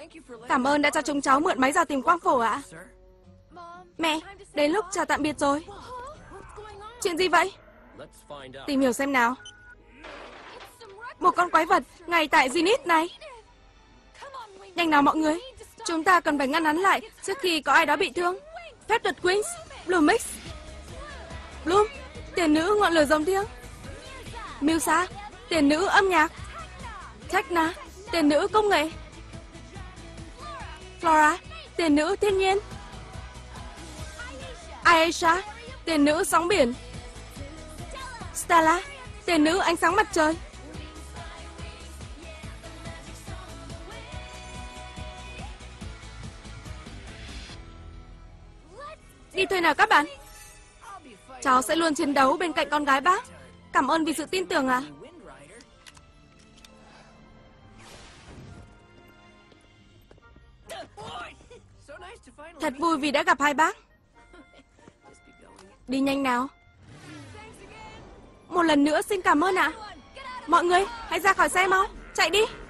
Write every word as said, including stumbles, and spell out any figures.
Cảm ơn đã cho chúng cháu mượn máy dò tìm quang phổ ạ. Mẹ, đến lúc chào tạm biệt rồi. Chuyện gì vậy? Tìm hiểu xem nào. Một con quái vật ngay tại Zenith này. Nhanh nào mọi người, chúng ta cần phải ngăn hắn lại trước khi có ai đó bị thương. Phép thuật Queens, Bloomix, Bloom, tiền nữ ngọn lửa dòng thiêng, Musa, tiền nữ âm nhạc, Techna, tiền nữ công nghệ, Flora, tiền nữ thiên nhiên, Aisha, tiền nữ sóng biển, Stella, tiền nữ ánh sáng mặt trời. Đi thôi nào các bạn. Cháu sẽ luôn chiến đấu bên cạnh con gái bác. Cảm ơn vì sự tin tưởng ạ. Thật vui vì đã gặp hai bác. Đi nhanh nào. Một lần nữa xin cảm ơn ạ. Mọi người hãy ra khỏi xe mau. Chạy đi.